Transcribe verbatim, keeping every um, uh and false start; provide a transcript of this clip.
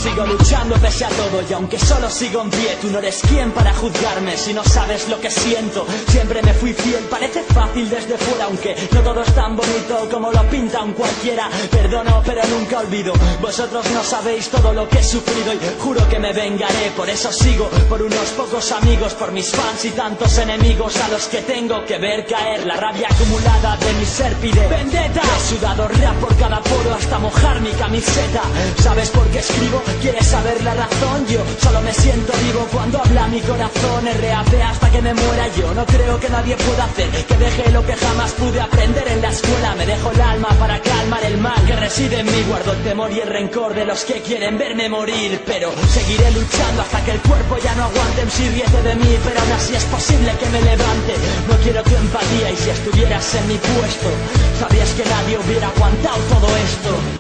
sigo luchando pese a todo y aunque solo sigo en pie, tú no eres quien para juzgarme si no sabes lo que siento. Siempre me fui fiel, parece fácil desde fuera, aunque no todo es tan bonito como lo pinta un cualquiera. Perdono pero nunca olvido, vosotros no sabéis todo lo que he sufrido y juro que me vengaré. Por eso sigo, por unos pocos amigos, por mis fans y tantos enemigos a los que tengo que ver caer. La rabia acumulada de mi ser pide vendetta. He sudado rap por cada poro hasta mojar mi camiseta. ¿Sabes por qué escribo? ¿Quieres saber la razón? Yo solo me siento vivo cuando habla mi corazón. R A P hasta que me muera yo. No creo que nadie pueda hacer que deje lo que jamás pude aprender en la escuela. Me dejo el alma para calmar el mal que reside en mí. Guardo el temor y el rencor de los que quieren verme morir, pero seguiré luchando hasta que el cuerpo ya no aguante. M C ríete de mí, pero aún así es posible que me levante. No quiero tu empatía y si estuvieras en mi puesto sabrías que nadie hubiera aguantado todo esto.